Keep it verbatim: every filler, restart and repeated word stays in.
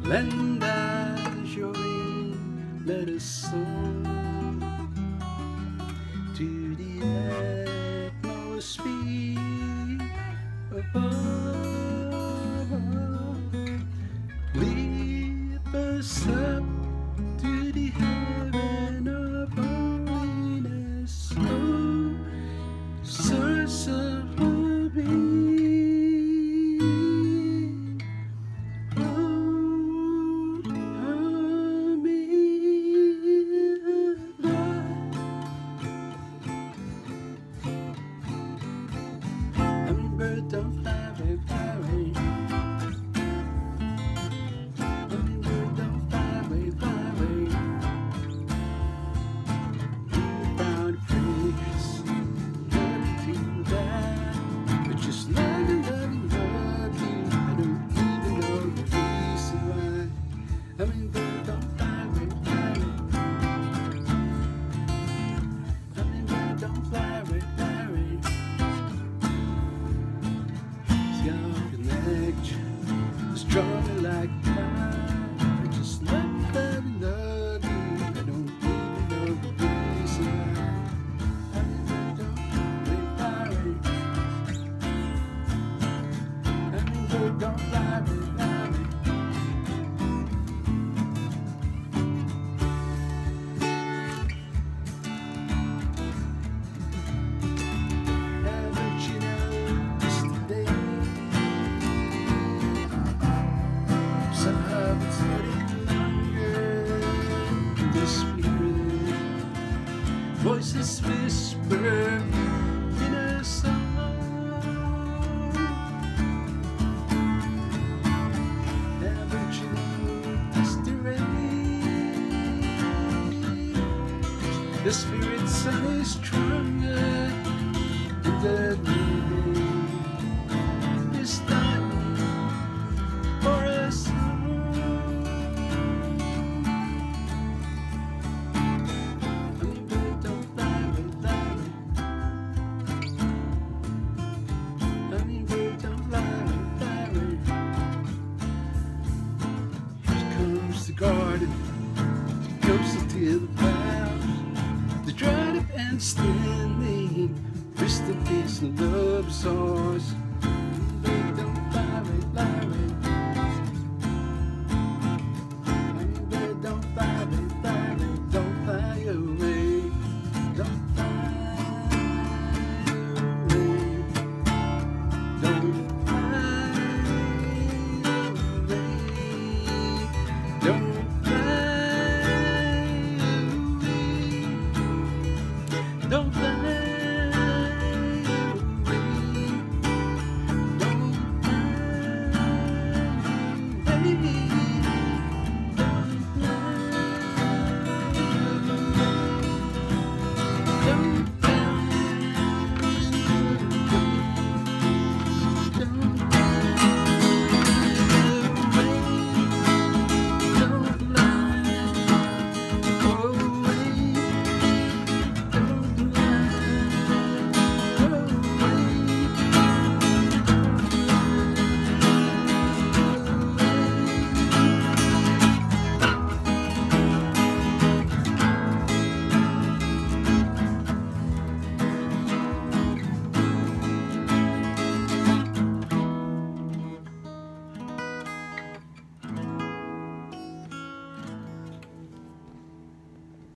lend us your ear, let us soar to the atmosphere above. Lift us up to the heaven of holiness, oh, source of our being. Oh, Hummingbird, don't fly away, fly away. Hummingbird, don't fly away, fly away. You found a place, learning to die, but just love and love and love you. I don't even know the reason why. Hummingbird, don't fly away, fly away. Hummingbird, don't fly away, fly away. Your connection is stronger like fire. I just love you, love you, love you. I don't even know the reason why. Hummingbird, don't fly away, fly away. Hummingbird, don't fly away, fly away. Haven't you noticed today? Somehow it's getting longer. The spirit voices whisper in a song. Haven't you noticed the rain? The spirit sun is stronger, and the living is time for a song. Hummingbird, don't fly away, fly away. Hummingbird, don't fly away, fly away. Here comes the garden, comes into the flowers. The dried up and standing, rest in peace and love is ours.